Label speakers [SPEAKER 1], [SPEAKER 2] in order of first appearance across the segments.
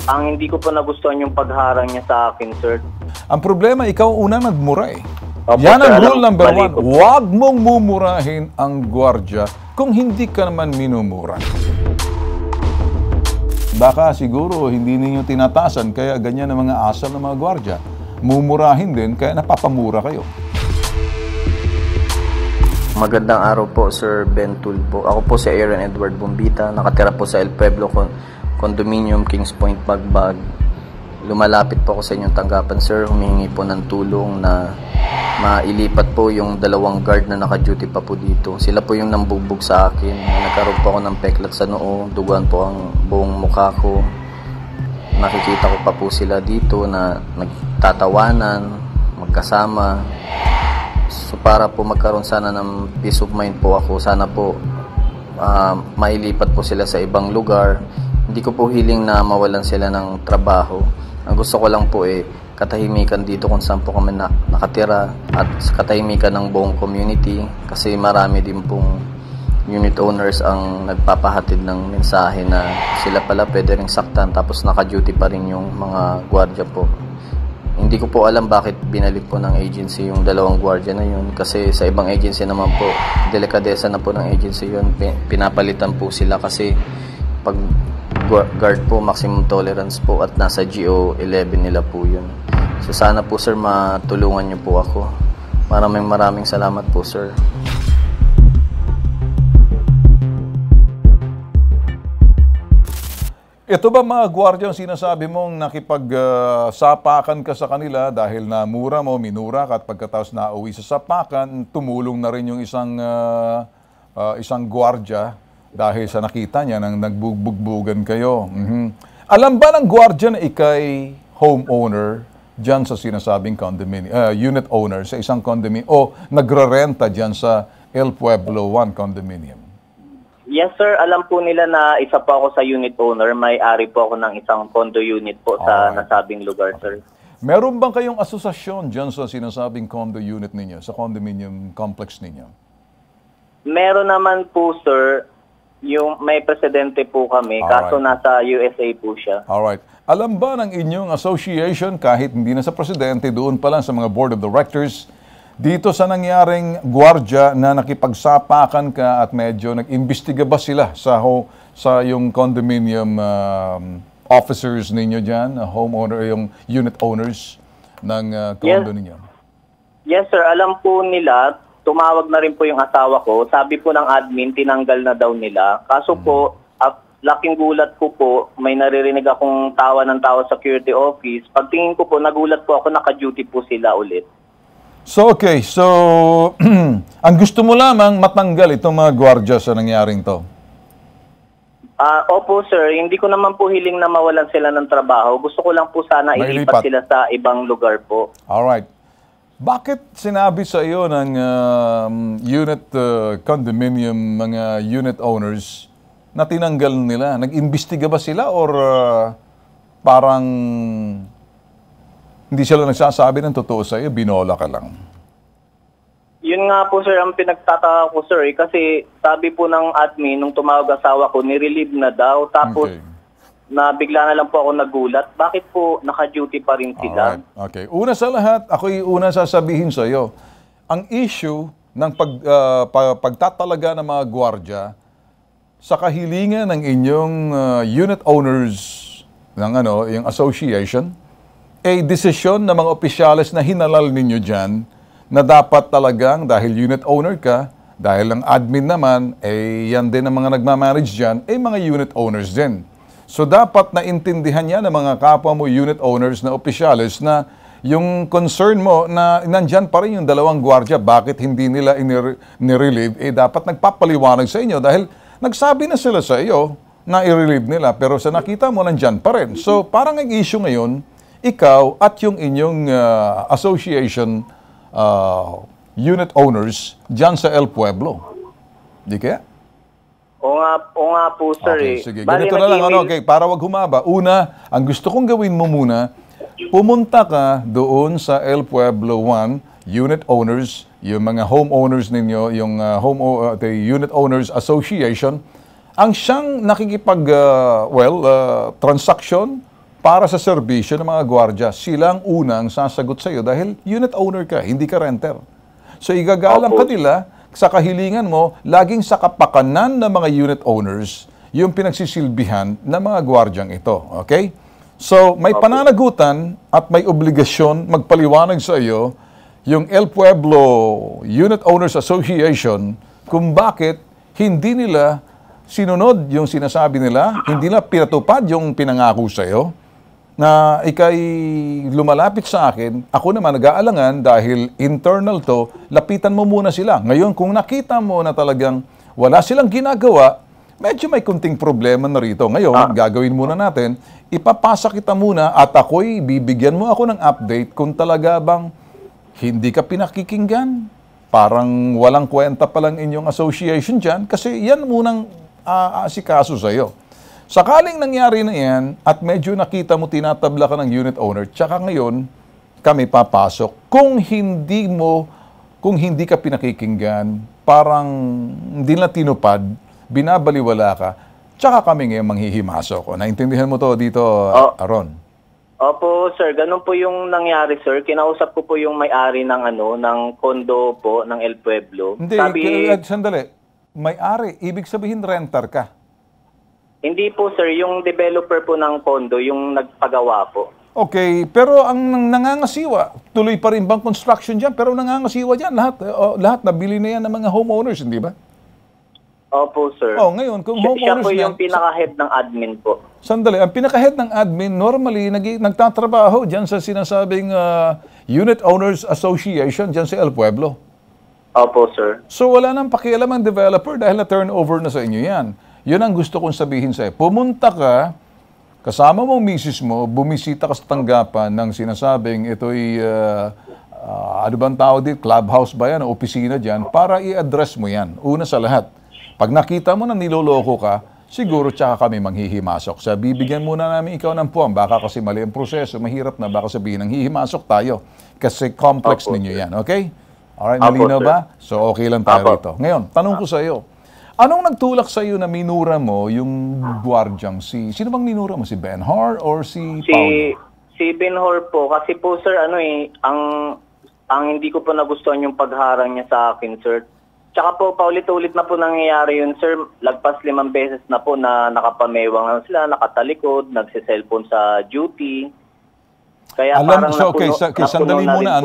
[SPEAKER 1] Ang hindi ko po nagustuhan yung pagharang niya sa akin, sir.
[SPEAKER 2] Ang problema, ikaw unang nagmura eh.
[SPEAKER 1] Opo,
[SPEAKER 2] Yan ang
[SPEAKER 1] sir,
[SPEAKER 2] rule number
[SPEAKER 1] mali
[SPEAKER 2] 1.
[SPEAKER 1] po.
[SPEAKER 2] Huwag mong mumurahin ang gwardiya kung hindi ka naman minumura. Baka siguro hindi ninyo tinatasan kaya ganyan ang mga asal ng mga gwardiya. Mumurahin din kaya napapamura kayo.
[SPEAKER 3] Magandang araw po, Sir Ben Tulpo. Ako po si Aaron Edward Bombita, nakatira po sa El Pueblo Condominium, Kings Point, Bagbag. Lumalapit po ako sa inyong tanggapan, sir. Humihingi po ng tulong na mailipat po yung dalawang guard na naka-duty pa po dito. Sila po yung nambugbog sa akin. Nagkaroon po ako ng peklat sa noo, duguan po ang buong mukha ko. Nakikita ko pa po sila dito na nagtatawanan, magkasama. So para po magkaroon sana ng peace of mind po ako, sana po mailipat po sila sa ibang lugar. Hindi ko po hiling na mawalan sila ng trabaho. Ang gusto ko lang po katahimikan dito kung saan po kami nakatira at katahimikan ng buong community kasi marami din pong unit owners ang nagpapahatid ng mensahe na sila pala pwede ring saktan tapos naka-duty pa rin yung mga gwardiya po. Hindi ko po alam bakit binalik po ng agency yung dalawang gwardiya na yun kasi sa ibang agency naman po, delikadesa na po ng agency yun. Pinapalitan po sila kasi pag guard po, maximum tolerance po at nasa GO11 nila po yun. So sana po sir matulungan niyo po ako. Maraming salamat po sir.
[SPEAKER 2] Ito ba mga gwardiya ang sinasabi mong nakipagsapakan ka sa kanila dahil namura mo, minura ka at pagkatapos nauwi sa sapakan, tumulong na rin yung isang gwardiya dahil sa nakita niya nang nagbubugbugan kayo. Alam ba ng gwardiya na ikay homeowner dyan sa sinasabing unit owner sa isang condominium o nagrarenta dyan sa El Pueblo 1 condominium?
[SPEAKER 1] Yes, sir. Alam po nila na isa po ako sa unit owner. May-ari po ako ng isang condo unit po sa nasabing lugar, sir.
[SPEAKER 2] Meron bang kayong asosasyon dyan sa sinasabing condo unit ninyo, sa condominium complex ninyo?
[SPEAKER 1] Meron naman po, sir. Yung may presidente po kami, kaso nasa USA po siya.
[SPEAKER 2] Alright. Alam ba ng inyong association, kahit hindi na sa presidente, doon pa lang sa mga board of directors, dito sa nangyaring gwardiya na nakipagsapakan ka at medyo nag-imbestiga ba sila sa yung condominium officers ninyo dyan, homeowner, yung unit owners ng condo ninyo? Yes,
[SPEAKER 1] sir. Alam po nila, tumawag na rin po yung asawa ko. Sabi po ng admin, tinanggal na daw nila. Kaso po, laking gulat ko po, may naririnig akong tawa ng tawa sa security office. Pagtingin ko po, nagulat po ako, naka-duty po sila ulit.
[SPEAKER 2] So, okay. So, ang gusto mo lamang matanggal itong mga gwardiya sa nangyaring to?
[SPEAKER 1] Opo, sir. Hindi ko naman po hiling na mawalan sila ng trabaho. Gusto ko lang po sana ilipat sila sa ibang lugar po.
[SPEAKER 2] Alright. Bakit sinabi sa iyo ng condominium, mga unit owners, na tinanggal nila? Nag-imbestiga ba sila or parang hindi sila nagsasabi ng totoo sa iyo, binola ka lang?
[SPEAKER 1] Yun nga po, sir, ang pinagtataka ko, sir. Kasi sabi po ng admin, nung tumawag asawa ko, nirelieve na daw. Tapos, bigla na lang po ako nagulat. Bakit po naka-duty pa rin sila?
[SPEAKER 2] Alright. Okay. Una sa lahat, ako'y una sasabihin sa iyo, ang issue ng pagtatalaga ng mga gwardiya sa kahilingan ng inyong unit owners ng yung association, desisyon ng mga opisyales na hinalal ninyo dyan na dapat talagang dahil unit owner ka, dahil ang admin naman, yan din ang mga nagmamanage dyan, mga unit owners din. So dapat naintindihan yan ng mga kapwa mo unit owners na opisyales na yung concern mo na nandyan pa rin yung dalawang gwardiya, bakit hindi nila nirelieve, dapat nagpapaliwanag sa inyo dahil nagsabi na sila sa iyo na i-relieve nila pero sa nakita mo nandyan pa rin. So parang ang issue ngayon, ikaw at yung inyong association unit owners dyan sa El Pueblo. Di kaya?
[SPEAKER 1] O nga po, sir.
[SPEAKER 2] Okay, sige. Ganito na lang, okay, para wag humaba. Una, ang gusto kong gawin mo muna, pumunta ka doon sa El Pueblo 1 unit owners, yung mga homeowners ninyo, yung the Unit Owners Association, ang siyang nakikipag, transaction para sa serbisyo ng mga gwardya. Sila ang unang sasagot sa iyo dahil unit owner ka, hindi ka renter. So igagalang ka nila sa kahilingan mo, laging sa kapakanan ng mga unit owners, yung pinagsisilbihan ng mga gwardyang ito. Okay? So may pananagutan at may obligasyon magpaliwanag sa iyo yung El Pueblo Unit Owners Association kung bakit hindi nila sinunod yung sinasabi nila, hindi nila pinatupad yung pinangako sa iyo, na ikay lumalapit sa akin, ako naman nag-aalangan dahil internal to, lapitan mo muna sila. Ngayon, kung nakita mo na talagang wala silang ginagawa, medyo may kunting problema na rito. Ngayon, gagawin muna natin, ipapasa kita muna at ako'y bibigyan mo ako ng update kung talaga bang hindi ka pinakikinggan. Parang walang kwenta palang inyong association dyan kasi yan munang asikaso sa'yo. Sakaling nangyari na yan at medyo nakita mo tinatabla ka ng unit owner, tsaka ngayon kami papasok. Kung hindi ka pinakikinggan, parang hindi na tinupad, binabaliwala ka, tsaka kami ngayon manghihimasok. Naintindihan mo to dito, Aaron?
[SPEAKER 1] Opo, sir. Ganun po yung nangyari, sir. Kinausap ko po yung may-ari ng ng condo po ng El Pueblo.
[SPEAKER 2] Hindi, sandali. May-ari, ibig sabihin renter ka.
[SPEAKER 1] Hindi po, sir. Yung developer po ng condo, yung nagpagawa po.
[SPEAKER 2] Okay, pero ang nangangasiwa, tuloy pa rin bang construction dyan? Pero nangangasiwa dyan, lahat nabili na yan ng mga homeowners, hindi ba?
[SPEAKER 1] Opo, sir.
[SPEAKER 2] Ngayon, kung homeowners
[SPEAKER 1] siya po yung pinaka-head ng admin po.
[SPEAKER 2] Sandali, ang pinaka-head ng admin, normally, nagtatrabaho dyan sa sinasabing Unit Owners Association dyan sa El Pueblo.
[SPEAKER 1] Opo, sir.
[SPEAKER 2] So wala nang pakialam ang developer dahil na-turnover na sa inyo yan. Yun ang gusto kong sabihin sa'yo. Pumunta ka, kasama mo misis mo, bumisita ka sa tanggapan ng sinasabing ito'y, ano bang tawag dito, clubhouse ba yan, o opisina dyan, para i-address mo yan. Una sa lahat. Pag nakita mo na niloloko ka, siguro tsaka kami manghihimasok. So, bibigyan muna namin ikaw ng puwang. Baka kasi mali ang proseso, mahirap na, baka sabihin ng hihimasok tayo. Kasi complex ninyo yan, okay? Alright, malinaw ba? So, okay lang tayo rito. Ngayon, tanong ko sa iyo, anong nagtulak sa iyo na minura mo yung gwardyang sino bang minura mo? Si Benhar or si Paulo?
[SPEAKER 1] Si Benhar po. Kasi po, sir, ang hindi ko po nagustuhan yung pagharang niya sa akin, sir. Tsaka po, paulit-ulit na po nangyayari yun, sir. Lagpas 5 beses na po na nakapamewang lang sila, nakatalikod, nagsiselfone sa duty. Kaya parang
[SPEAKER 2] sandali muna,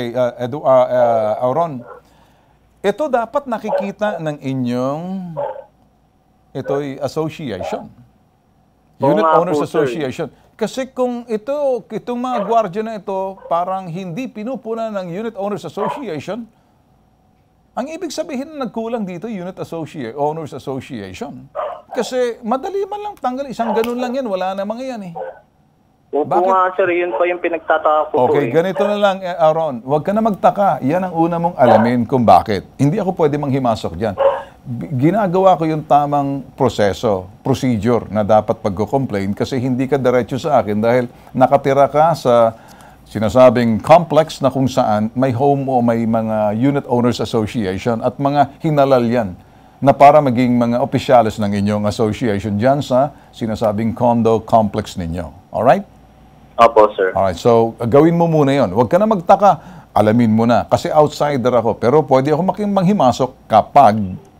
[SPEAKER 2] Aaron. Ito dapat nakikita ng inyong ito'y association. Unit Owners Association. Kasi kung itong mga gwardiya na ito parang hindi pinupunan ng Unit Owners Association, ang ibig sabihin na nagkulang dito, Owners Association. Kasi madali man lang tanggal, isang ganun lang yan, wala namang yan eh.
[SPEAKER 1] Opo nga, sir, yun pa yung pinagtataka ko po.
[SPEAKER 2] Okay, ganito na lang, Aaron. Huwag ka na magtaka. Yan ang una mong alamin kung bakit. Hindi ako pwede manghimasok dyan. Ginagawa ko yung tamang procedure na dapat pagko-complain kasi hindi ka diretso sa akin dahil nakatira ka sa sinasabing complex na kung saan may home o may mga Unit Owners Association at mga hinalal yan na para maging mga opisyalis ng inyong association dyan sa sinasabing condo complex ninyo. Alright?
[SPEAKER 1] Opo, sir.
[SPEAKER 2] Alright, so gawin mo muna yon. Huwag ka na magtaka, alamin mo na. Kasi outsider ako, pero pwede ako manghimasok kapag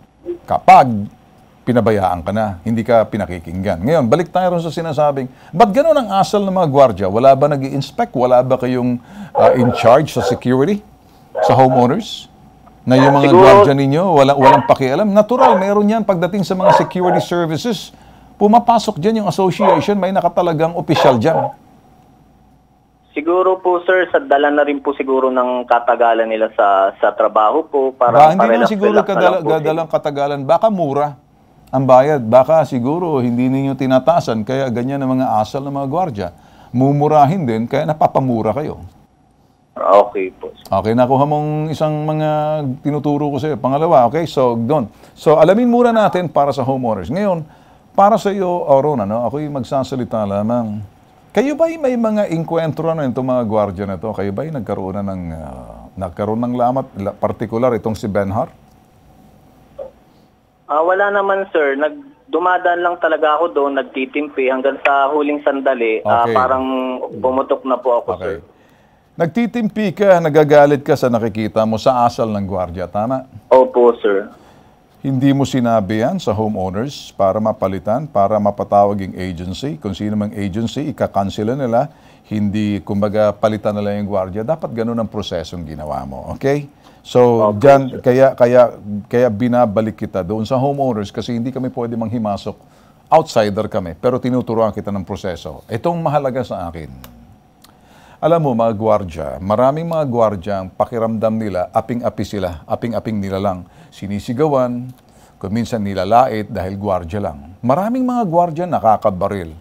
[SPEAKER 2] pinabayaan ka na, hindi ka pinakikinggan. Ngayon, balik tayo rin sa sinasabing, ba't ganun ang asal ng mga gwardya? Wala ba nag-i-inspect? Wala ba kayong in charge sa security? Sa homeowners? Na yung mga gwardya ninyo, walang pakialam? Natural, meron yan pagdating sa mga security services. Pumapasok dyan yung association, may nakatalagang opisyal dyan.
[SPEAKER 1] Siguro po, sir, sa dala na rin po siguro ng katagalan nila sa trabaho po.
[SPEAKER 2] Hindi na siguro dalang katagalan. Baka mura ang bayad. Baka siguro hindi ninyo tinatasan. Kaya ganyan ang mga asal ng mga gwardya. Mumurahin din, kaya napapamura kayo.
[SPEAKER 1] Okay po.
[SPEAKER 2] Okay, nakuha mong isang mga tinuturo ko sa iyo. Pangalawa, okay? So, doon. So, alamin muna natin para sa homeowners. Ngayon, para sa iyo, Aaron, ako'y magsasalita lamang. Kayo ba'y may mga inkwentro na itong mga gwardya na ito? Kayo ba'y nagkaroon ng lamat, partikular itong si Benhar?
[SPEAKER 1] Wala naman, sir. dumadaan lang talaga ako doon, nagtitimpi hanggang sa huling sandali,
[SPEAKER 2] Okay.
[SPEAKER 1] parang pumutok na po ako, sir.
[SPEAKER 2] Okay. Nagtitimpi ka, nagagalit ka sa nakikita mo sa asal ng gwardiya, tama?
[SPEAKER 1] Opo, sir.
[SPEAKER 2] Hindi mo sinabi yan sa homeowners para mapalitan, para mapatawag yung agency. Kung sino mang agency, ikakansela nila. Hindi, kumbaga, palitan nila yung gwardiya. Dapat ganun ang prosesong ginawa mo. Okay? So,
[SPEAKER 1] Okay,
[SPEAKER 2] dyan, kaya binabalik kita doon sa homeowners kasi hindi kami pwede manghimasok. Outsider kami, pero tinuturuan kita ng proseso. Itong mahalaga sa akin. Alam mo, mga gwardya, maraming mga gwardya ang pakiramdam nila, aping-api sila, aping-aping nila lang. Sinisigawan, kung minsan nilalait dahil gwardya lang. Maraming mga gwardya nakakabaril,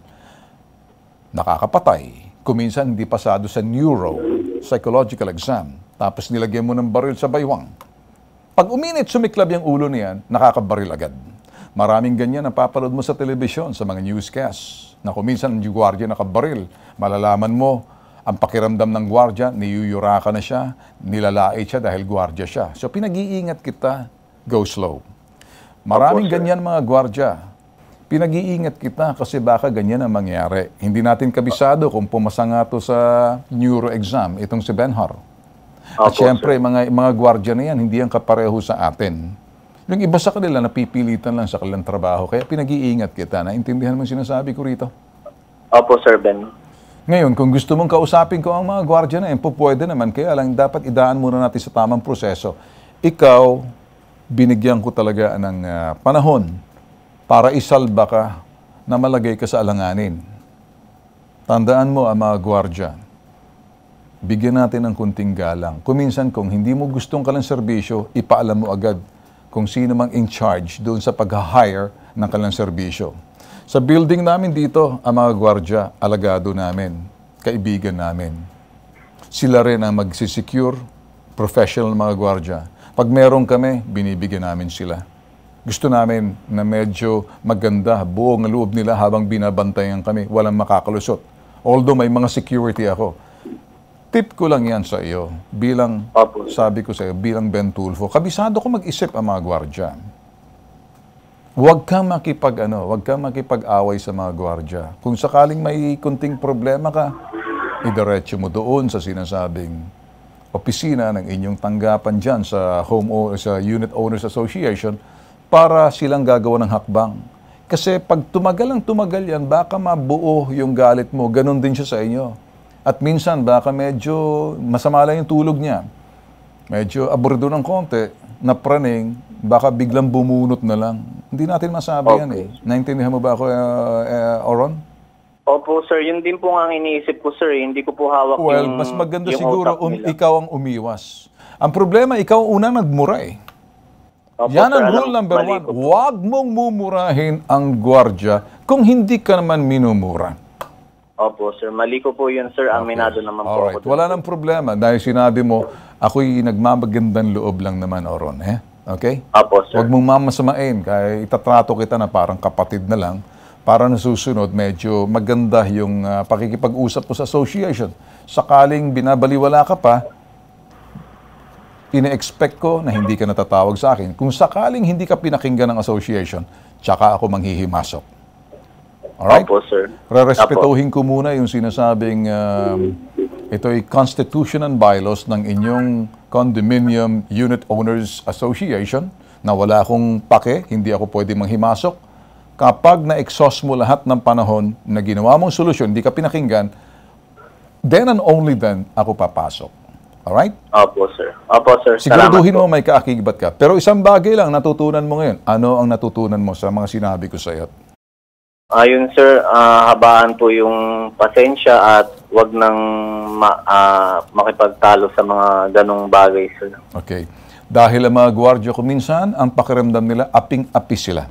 [SPEAKER 2] nakakapatay, kung minsan hindi pasado sa psychological exam, tapos nilagyan mo ng baril sa baywang. Pag uminit, sumiklab yung ulo niyan, nakakabaril agad. Maraming ganyan ang papanood mo sa telebisyon, sa mga newscasts, na kung minsan yung gwardya nakabaril, malalaman mo, ang pakiramdam ng gwardya, niyuyura ka na siya, nilalait siya dahil gwardya siya. So pinag-iingat kita, go slow. Maraming
[SPEAKER 1] Opo, sir.
[SPEAKER 2] ganyan mga gwardya. Pinag-iingat kita kasi baka ganyan ang mangyari. Hindi natin kabisado kung pumasa nga to sa neuro exam, itong si Benhar. At
[SPEAKER 1] Opo,
[SPEAKER 2] syempre, mga gwardya na yan, hindi yan kapareho sa atin. Yung iba sa kanila, napipilitan lang sa kanilang trabaho. Kaya pinag-iingat kita. Naintindihan mo yung sinasabi ko rito?
[SPEAKER 1] Opo, Sir Ben.
[SPEAKER 2] Ngayon, kung gusto mong kausapin ko ang mga gwardya na yan, pwede naman. Kaya lang, dapat idaan muna natin sa tamang proseso. Ikaw, binigyan ko talaga ng panahon para isalba ka na malagay ka sa alanganin. Tandaan mo ang mga gwardya. Bigyan natin ng kunting galang. Kuminsan, kung hindi mo gustong kalang serbisyo, ipaalam mo agad kung sino mang in charge doon sa pag-hire ng kalang serbisyo. Sa building namin dito, ang mga gwardya, alagado namin, kaibigan namin. Sila rin ang magsisecure, professional mga gwardya. Pag meron kami, binibigyan namin sila. Gusto namin na medyo maganda, buong loob nila habang binabantayan kami, walang makakalusot. Although may mga security ako. Tip ko lang yan sa iyo, bilang,
[SPEAKER 1] Opo.
[SPEAKER 2] sabi ko sa iyo, bilang Ben Tulfo, kabisado ko mag-isip ang mga gwardya. Huwag kang makipag-away sa mga gwardya. Kung sakaling may kunting problema ka, idiretso mo doon sa sinasabing opisina ng inyong tanggapan dyan sa sa Unit Owners Association para silang gagawa ng hakbang. Kasi pag tumagal yan, baka mabuo yung galit mo. Ganon din siya sa inyo. At minsan, baka medyo masama lang yung tulog niya. Medyo abordo ng konti, napraning, baka biglang bumunot na lang. Hindi natin masabi yan eh. Naintindihan mo ba ako, Oron?
[SPEAKER 1] Opo, sir. Yun din po ang iniisip ko, sir. Hindi ko po hawak
[SPEAKER 2] Well,
[SPEAKER 1] yung
[SPEAKER 2] mas maganda
[SPEAKER 1] yung
[SPEAKER 2] siguro
[SPEAKER 1] utak nila.
[SPEAKER 2] ikaw ang umiwas. Ang problema, ikaw ang unang nagmura eh.
[SPEAKER 1] Opo,
[SPEAKER 2] Yan
[SPEAKER 1] sir.
[SPEAKER 2] ang
[SPEAKER 1] Alam,
[SPEAKER 2] rule number
[SPEAKER 1] mali
[SPEAKER 2] 1.
[SPEAKER 1] ko po.
[SPEAKER 2] Huwag mong mumurahin ang gwardya kung hindi ka naman minumura.
[SPEAKER 1] Opo, sir. Mali ko po yun, sir. Aminado naman po
[SPEAKER 2] Alright.
[SPEAKER 1] ako.
[SPEAKER 2] Wala nang problema dahil sinabi mo, ako'y nagmamagandang loob lang naman, Oron. Okay?
[SPEAKER 1] Opo, sir.
[SPEAKER 2] Huwag mong mamasamain, kaya itatrato kita na parang kapatid na lang para na susunod medyo maganda yung pakikipag-usap mo sa association. Sakaling binabaliwala ka pa, ine-expect ko na hindi ka natatawag sa akin. Kung sakaling hindi ka pinakinggan ng association, tsaka ako manghihimasok. Alright?
[SPEAKER 1] Opo, sir.
[SPEAKER 2] Rerespetuhin ko muna yung sinasabing ito'y constitution and bylaws ng inyong Condominium Unit Owners Association na wala akong pake, hindi ako pwede manghimasok. Kapag na-exhaust mo lahat ng panahon na ginawa mong solusyon, hindi ka pinakinggan, then and only then ako papasok. Alright?
[SPEAKER 1] Opo, sir. Opo, sir.
[SPEAKER 2] Siguraduhin
[SPEAKER 1] Salamat
[SPEAKER 2] mo may kaakibat ka. Pero isang bagay lang natutunan mo ngayon. Ano ang natutunan mo sa mga sinabi ko sa iyo?
[SPEAKER 1] Ayun, sir, habaan po yung pasensya at wag nang makipagtalo sa mga ganong bagay, sir.
[SPEAKER 2] Okay. Dahil ang mga gwardya ko minsan, ang pakiramdam nila, aping-api sila.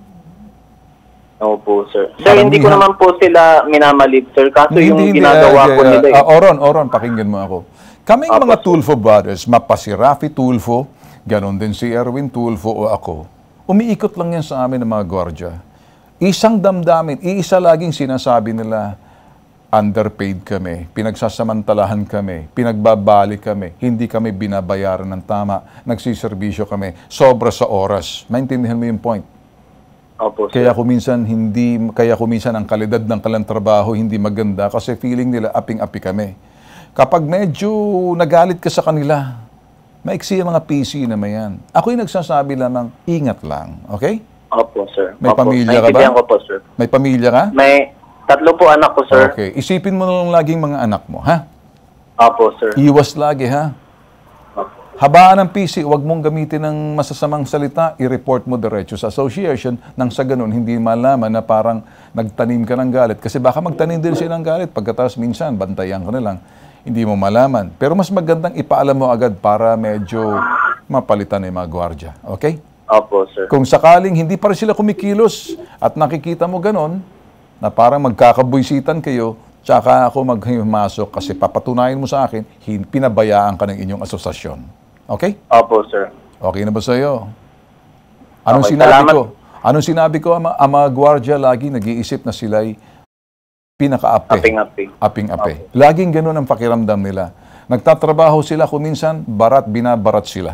[SPEAKER 1] Opo, sir. Sir, hindi ko naman po sila minamalit, sir. Kaso yung ginagawa ko nila.
[SPEAKER 2] Oron, pakinggan mo ako. Kaming mga Tulfo brothers, mapa si Rafi Tulfo, ganon din si Erwin Tulfo o ako, umiikot lang yan sa amin ng mga gwardya. Isang damdamin, iisa laging sinasabi nila, underpaid kami, pinagsasamantalahan kami, pinagbabali kami, hindi kami binabayaran ng tama, nagsiservisyo kami, sobra sa oras. Maintindihan mo yung point?
[SPEAKER 1] Opo, sir.
[SPEAKER 2] Kaya kuminsan ang kalidad ng kanilang trabaho hindi maganda kasi feeling nila aping-api kami. Kapag medyo nagalit ka sa kanila, maiksi ang mga PC na mayan. Ako'y nagsasabi lamang, ingat lang, okay?
[SPEAKER 1] Opo, sir.
[SPEAKER 2] May
[SPEAKER 1] Opo.
[SPEAKER 2] pamilya ka ba?
[SPEAKER 1] Naintindihan ko po, sir.
[SPEAKER 2] May pamilya ka?
[SPEAKER 1] May 3 po anak ko, sir.
[SPEAKER 2] Okay. Isipin mo na lang laging mga anak mo, ha?
[SPEAKER 1] Opo, sir.
[SPEAKER 2] Iwas lagi, ha?
[SPEAKER 1] Opo.
[SPEAKER 2] Habaan ng PC, huwag mong gamitin ng masasamang salita, i-report mo diretso sa association nang sa ganun hindi malaman na parang nagtanim ka ng galit. Kasi baka magtanim din sila ng galit pagkatapos minsan, bantayan ka na lang. Hindi mo malaman. Pero mas magandang ipaalam mo agad para medyo mapalitan ng mga gwardiya. Okay?
[SPEAKER 1] Opo, sir.
[SPEAKER 2] Kung sakaling hindi pa rin sila kumikilos at nakikita mo ganon, na parang magkakabuisitan kayo, tsaka ako maghimasok kasi papatunayan mo sa akin, pinabayaan ka ng inyong asosasyon. Okay?
[SPEAKER 1] Opo, sir.
[SPEAKER 2] Okay na ba sa'yo? Anong
[SPEAKER 1] Okay,
[SPEAKER 2] sinabi
[SPEAKER 1] salamat.
[SPEAKER 2] ko? Anong sinabi ko? Ang mga gwardiya lagi nag-iisip na sila'y pinaka-ape.
[SPEAKER 1] Aping-api.
[SPEAKER 2] Aping-ape. Laging ganun ang pakiramdam nila. Nagtatrabaho sila kung minsan, binabarat sila.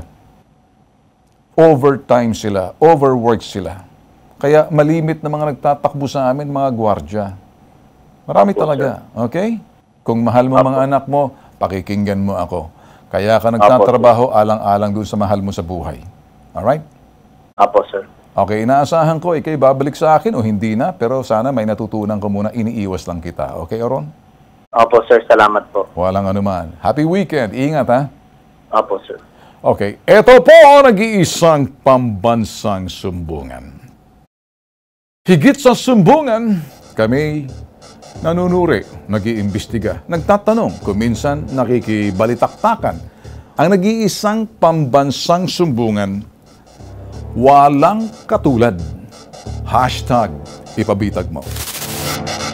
[SPEAKER 2] Overtime sila. Overwork sila. Kaya malimit na mga nagtatakbo sa amin, mga gwardiya. Marami talaga. Okay? Kung mahal mo mga anak mo, pakikinggan mo ako. Kaya ka nagtatrabaho alang-alang doon sa mahal mo sa buhay. Alright?
[SPEAKER 1] Opo, sir.
[SPEAKER 2] Okay, inaasahan ko, ikay babalik sa akin o hindi na, pero sana may natutunan ko muna, iniiwas lang kita. Okay, Oron?
[SPEAKER 1] Opo, sir. Salamat po.
[SPEAKER 2] Walang anuman. Happy weekend. Ingat, ha?
[SPEAKER 1] Opo, sir.
[SPEAKER 2] Okay, eto po nag-iisang pambansang sumbungan. Higit sa sumbungan, kami nanunuri, nag-iimbestiga, nagtatanong, kuminsan nakikibalitaktakan. Ang nag-iisang pambansang sumbungan, walang katulad. #ipabitag mo.